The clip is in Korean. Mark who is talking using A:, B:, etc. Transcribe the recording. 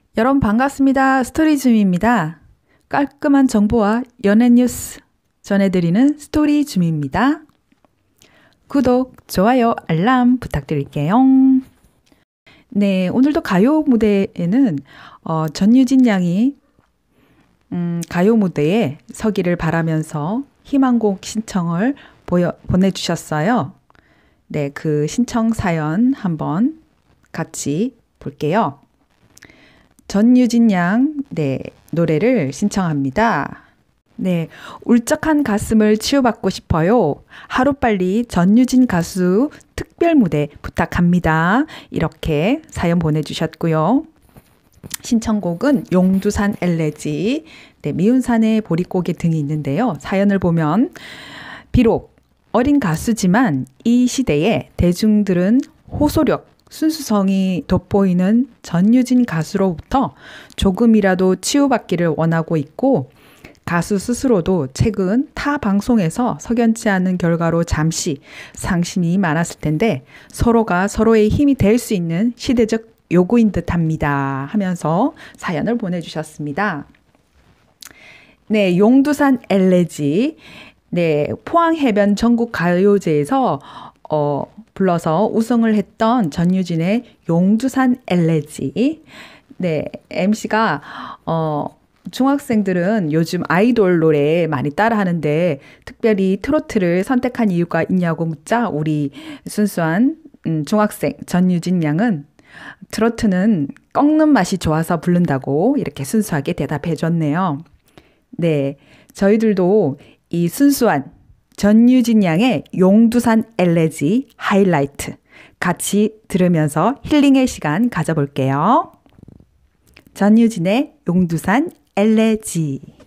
A: 여러분 반갑습니다. 스토리줌입니다. 깔끔한 정보와 연예 뉴스 전해드리는 스토리줌입니다. 구독, 좋아요, 알람 부탁드릴게요. 네, 오늘도 가요 무대에는 전유진 양이 가요 무대에 서기를 바라면서 희망곡 신청을 보내주셨어요. 네, 그 신청 사연 한번 같이 볼게요. 전유진 양, 네, 노래를 신청합니다. 네, 울적한 가슴을 치유받고 싶어요. 하루빨리 전유진 가수 특별 무대 부탁합니다. 이렇게 사연 보내주셨고요. 신청곡은 용두산 엘레지, 네, 미운산의 보릿고개 등이 있는데요. 사연을 보면 비록 어린 가수지만 이 시대에 대중들은 호소력, 순수성이 돋보이는 전유진 가수로부터 조금이라도 치유받기를 원하고 있고 가수 스스로도 최근 타 방송에서 석연치 않은 결과로 잠시 상심이 많았을 텐데 서로가 서로의 힘이 될 수 있는 시대적 요구인 듯합니다 하면서 사연을 보내주셨습니다. 네, 용두산 엘레지, 네, 포항해변 전국가요제에서 불러서 우승을 했던 전유진의 용두산 엘레지. 네, MC가 중학생들은 요즘 아이돌 노래 많이 따라하는데 특별히 트로트를 선택한 이유가 있냐고 묻자 우리 순수한 중학생 전유진 양은 트로트는 꺾는 맛이 좋아서 부른다고 이렇게 순수하게 대답해 줬네요. 네, 저희들도 이 순수한 전유진 양의 용두산 엘레지 하이라이트 같이 들으면서 힐링의 시간 가져볼게요. 전유진의 용두산 엘레지.